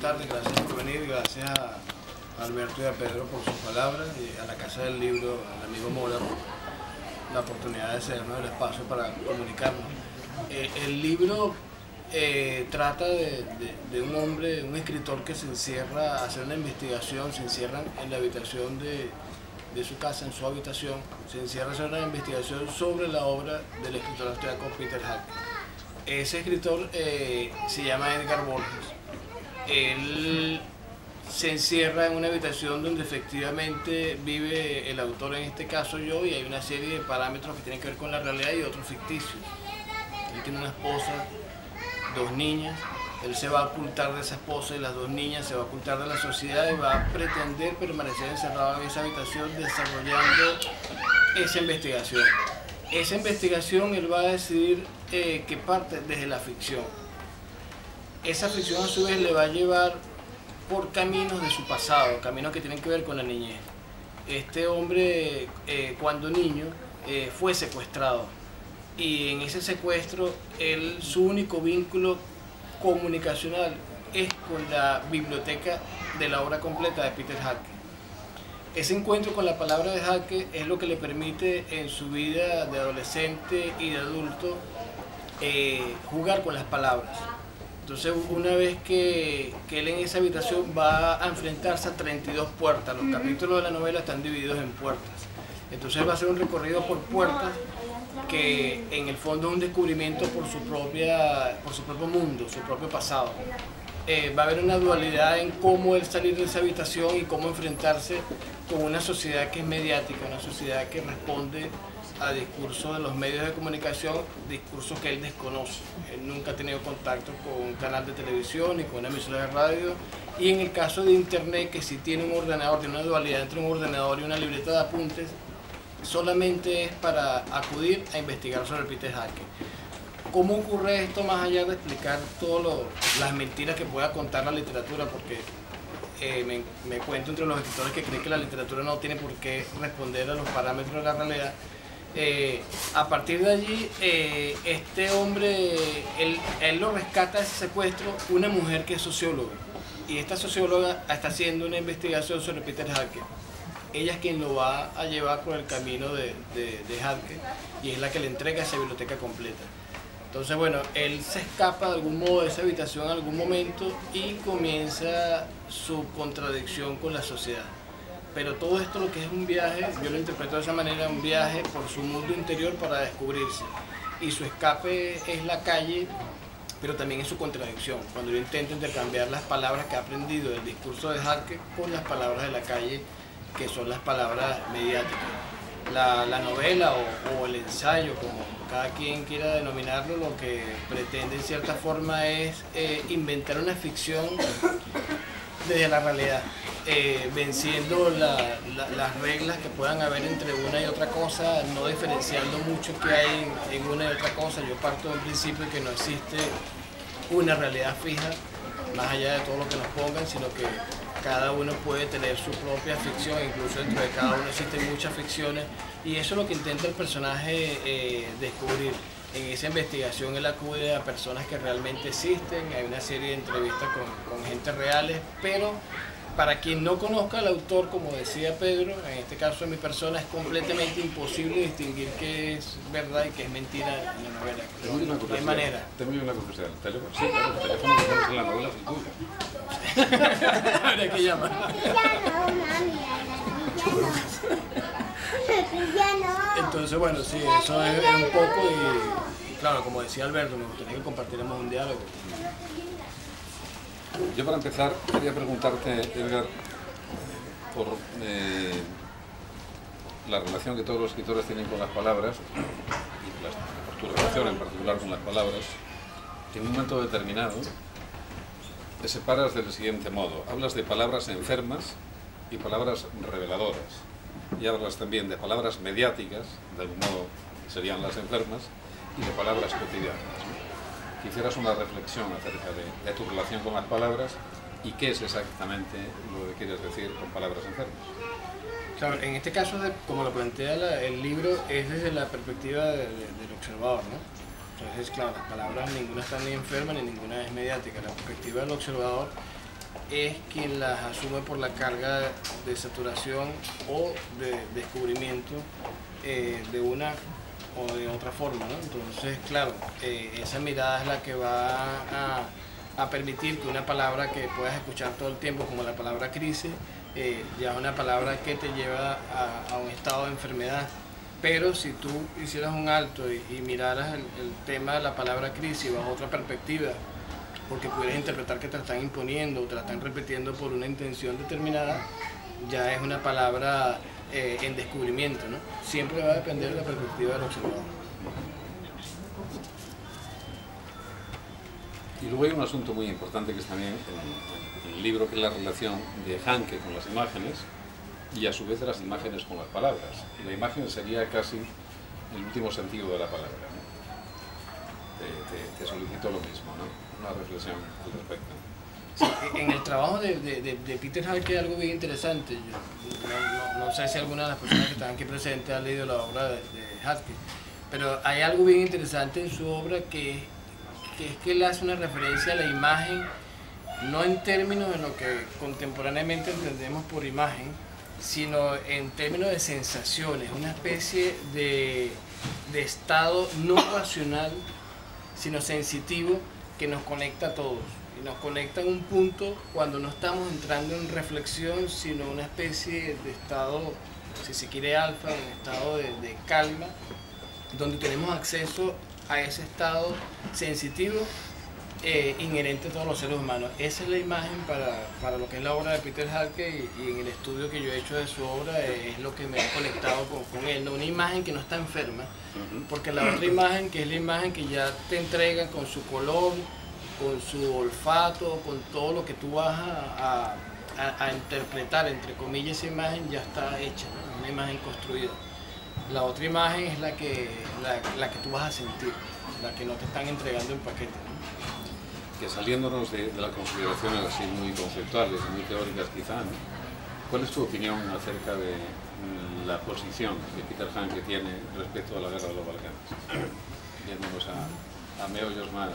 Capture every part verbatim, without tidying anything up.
tardes, gracias por venir, gracias a Alberto y a Pedro por sus palabras y a la Casa del Libro, al amigo Mora, la oportunidad de cedernos el espacio para comunicarnos. Eh, el libro eh, trata de, de, de un hombre, un escritor que se encierra a hacer una investigación, se encierra en la habitación de, de su casa, en su habitación, se encierra a hacer una investigación sobre la obra del escritor austriaco Peter Handke. Ese escritor eh, se llama Edgar Borges. Él se encierra en una habitación donde efectivamente vive el autor, en este caso yo, y hay una serie de parámetros que tienen que ver con la realidad y otros ficticios. Él tiene una esposa, dos niñas, él se va a ocultar de esa esposa y las dos niñas, se va a ocultar de la sociedad y va a pretender permanecer encerrado en esa habitación desarrollando esa investigación. Esa investigación él va a decidir eh, que parte desde la ficción. Esa ficción a su vez le va a llevar por caminos de su pasado, caminos que tienen que ver con la niñez. Este hombre, eh, cuando niño, eh, fue secuestrado y en ese secuestro él, su único vínculo comunicacional es con la biblioteca de la obra completa de Peter Handke. Ese encuentro con la palabra de Handke es lo que le permite en su vida de adolescente y de adulto eh, jugar con las palabras. Entonces, una vez que, que él en esa habitación va a enfrentarse a treinta y dos puertas, los capítulos de la novela están divididos en puertas. Entonces va a hacer un recorrido por puertas que en el fondo es un descubrimiento por su, propia, por su propio mundo, su propio pasado. Eh, va a haber una dualidad en cómo él salir de esa habitación y cómo enfrentarse con una sociedad que es mediática, una sociedad que responde a discursos de los medios de comunicación, discursos que él desconoce. Él nunca ha tenido contacto con un canal de televisión ni con una emisora de radio, y en el caso de internet, que sí tiene un ordenador, tiene una dualidad entre un ordenador y una libreta de apuntes, solamente es para acudir a investigar sobre Peter Handke. ¿Cómo ocurre esto más allá de explicar todas las mentiras que pueda contar la literatura? Porque eh, me, me cuento entre los escritores que creen que la literatura no tiene por qué responder a los parámetros de la realidad. Eh, a partir de allí, eh, este hombre, él, él lo rescata de ese secuestro una mujer que es socióloga. Y esta socióloga está haciendo una investigación sobre Peter Handke. Ella es quien lo va a llevar por el camino de, de, de Handke y es la que le entrega esa biblioteca completa. Entonces, bueno, él se escapa de algún modo de esa habitación en algún momento y comienza su contradicción con la sociedad. Pero todo esto lo que es un viaje, yo lo interpreto de esa manera, un viaje por su mundo interior para descubrirse. Y su escape es la calle, pero también es su contradicción, cuando yo intento intercambiar las palabras que ha aprendido del discurso de Handke con las palabras de la calle, que son las palabras mediáticas. La, la novela o, o el ensayo, como cada quien quiera denominarlo, lo que pretende en cierta forma es eh, inventar una ficción desde la realidad, eh, venciendo la, la, las reglas que puedan haber entre una y otra cosa, no diferenciando mucho que hay en, en una y otra cosa. Yo parto de un principio que no existe una realidad fija, más allá de todo lo que nos pongan, sino que cada uno puede tener su propia ficción, incluso dentro de cada uno existen muchas ficciones, y eso es lo que intenta el personaje eh, descubrir. En esa investigación él acude a personas que realmente existen, hay una serie de entrevistas con, con gente reales, pero para quien no conozca al autor, como decía Pedro, en este caso de mi persona, es completamente imposible distinguir qué es verdad y qué es mentira en la novela. Tengo una no hay manera. Tengo una curiosidad. ¿El teléfono? Sí, claro, el teléfono que pones en la novela es el tuyo. Habría que llamar. Entonces, bueno, sí, eso es, es un poco y, claro, como decía Alberto, me gustaría que compartiéramos un diálogo. Yo, para empezar, quería preguntarte, Edgar, por eh, la relación que todos los escritores tienen con las palabras, y las, por tu relación en particular con las palabras. En un momento determinado te separas del siguiente modo: hablas de palabras enfermas y palabras reveladoras, y hablas también de palabras mediáticas, de algún modo serían las enfermas, y de palabras cotidianas, ¿no? Que hicieras una reflexión acerca de, de tu relación con las palabras y qué es exactamente lo que quieres decir con palabras enfermas. Claro, en este caso, de, como lo plantea la, el libro, es desde la perspectiva de, de, del observador, ¿no? Entonces, claro, las palabras ninguna están ni enferma ni ninguna es mediática. La perspectiva del observador es quien las asume por la carga de saturación o de descubrimiento eh, de una o de otra forma, ¿no? Entonces, claro, eh, esa mirada es la que va a, a permitir que una palabra que puedas escuchar todo el tiempo, como la palabra crisis, eh, ya es una palabra que te lleva a, a un estado de enfermedad. Pero si tú hicieras un alto y, y miraras el, el tema de la palabra crisis bajo otra perspectiva, porque pudieras interpretar que te la están imponiendo o te la están repitiendo por una intención determinada, ya es una palabra eh, en descubrimiento, ¿no? Siempre va a depender de la perspectiva del observador. Y luego hay un asunto muy importante que es también en, en el libro, que es la relación de Hanke con las imágenes y a su vez de las imágenes con las palabras. Y la imagen sería casi el último sentido de la palabra, ¿no? Te, te, te solicito lo mismo, ¿no? Una reflexión al respecto. Sí, en el trabajo de, de, de, de Peter Hanke hay algo bien interesante. Yo no, no, no sé si alguna de las personas que están aquí presentes ha leído la obra de, de Hanke, pero hay algo bien interesante en su obra que, que es que él hace una referencia a la imagen, no en términos de lo que contemporáneamente entendemos por imagen, sino en términos de sensaciones, una especie de, de estado no racional, sino sensitivo, que nos conecta a todos. Y nos conecta en un punto cuando no estamos entrando en reflexión, sino una especie de estado, si se quiere alfa, un estado de, de calma, donde tenemos acceso a ese estado sensitivo eh, inherente a todos los seres humanos. Esa es la imagen para, para lo que es la obra de Peter Hanke, y, y en el estudio que yo he hecho de su obra eh, es lo que me ha conectado con, con él, ¿no? Una imagen que no está enferma, porque la otra imagen, que es la imagen que ya te entregan con su color, con su olfato, con todo lo que tú vas a, a, a interpretar, entre comillas, esa imagen ya está hecha, ¿no? Una imagen construida. La otra imagen es la que, la, la que tú vas a sentir, la que no te están entregando en paquete, ¿no? Que saliéndonos de, de las consideraciones así muy conceptuales, muy teóricas quizá, ¿no? ¿Cuál es tu opinión acerca de la posición que Peter Hanke tiene respecto a la guerra de los Balcanes? Yéndonos a, a meollos más,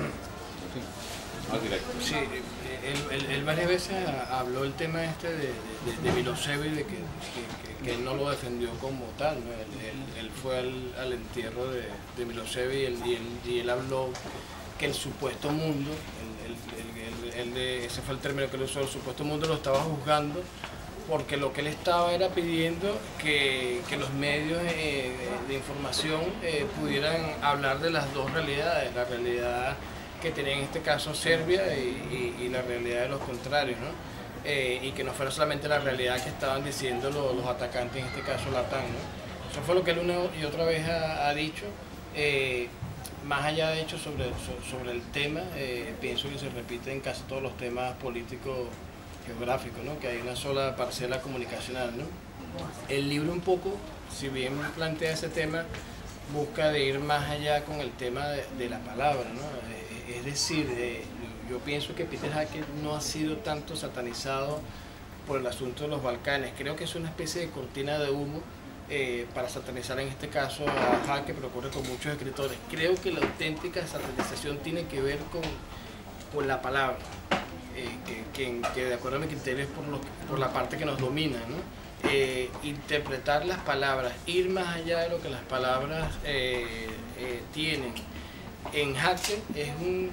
en fin, más directos. Sí, él, él, él varias veces habló el tema este de, de, de Milosevic, de que, que, que él no lo defendió como tal, ¿no? Él, él, él fue al, al entierro de, de Milosevic y él, y, él, y él habló que el supuesto mundo, el, el, el, el, el, ese fue el término que él usó, el supuesto mundo lo estaba juzgando porque lo que él estaba era pidiendo que, que los medios eh, de información eh, pudieran hablar de las dos realidades, la realidad que tenía en este caso Serbia y, y, y la realidad de los contrarios, ¿no? Eh, y que no fuera solamente la realidad que estaban diciendo los, los atacantes, en este caso la OTAN, ¿no? Eso fue lo que él una y otra vez ha, ha dicho. Eh, más allá de hecho sobre, sobre el tema, eh, pienso que se repite en casi todos los temas políticos geográficos, ¿no? Que hay una sola parcela comunicacional, ¿no? El libro un poco, si bien plantea ese tema, busca de ir más allá con el tema de, de la palabra, ¿no? Eh, es decir, eh, yo pienso que Peter Hanke no ha sido tanto satanizado por el asunto de los Balcanes. Creo que es una especie de cortina de humo eh, para satanizar en este caso a Hanke, pero ocurre con muchos escritores. Creo que la auténtica satanización tiene que ver con, con la palabra. Eh, que, que, que de acuerdo a mi criterio es por, lo, por la parte que nos domina, ¿no? Eh, interpretar las palabras, ir más allá de lo que las palabras eh, eh, tienen. En Hanke es un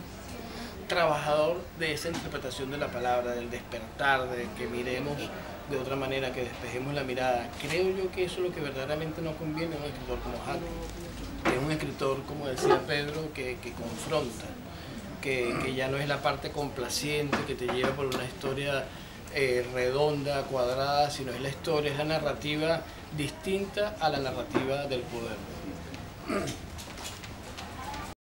trabajador de esa interpretación de la palabra, del despertar, de que miremos de otra manera, que despejemos la mirada. Creo yo que eso es lo que verdaderamente no conviene a un escritor como Hanke. Es un escritor, como decía Pedro, que, que confronta. Que, que ya no es la parte complaciente que te lleva por una historia eh, redonda, cuadrada, sino es la historia, es la narrativa distinta a la narrativa del poder.